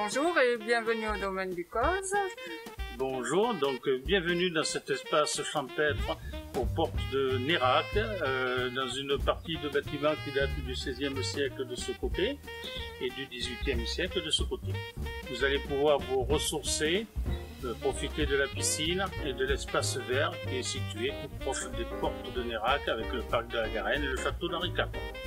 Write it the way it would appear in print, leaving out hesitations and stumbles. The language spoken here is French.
Bonjour et bienvenue au domaine du Cause. Bonjour, donc bienvenue dans cet espace champêtre aux portes de Nérac, dans une partie de bâtiment qui date du XVIe siècle de ce côté et du XVIIIe siècle de ce côté. Vous allez pouvoir vous ressourcer, profiter de la piscine et de l'espace vert qui est situé tout proche des portes de Nérac avec le parc de la Garenne et le château d'Henri IV.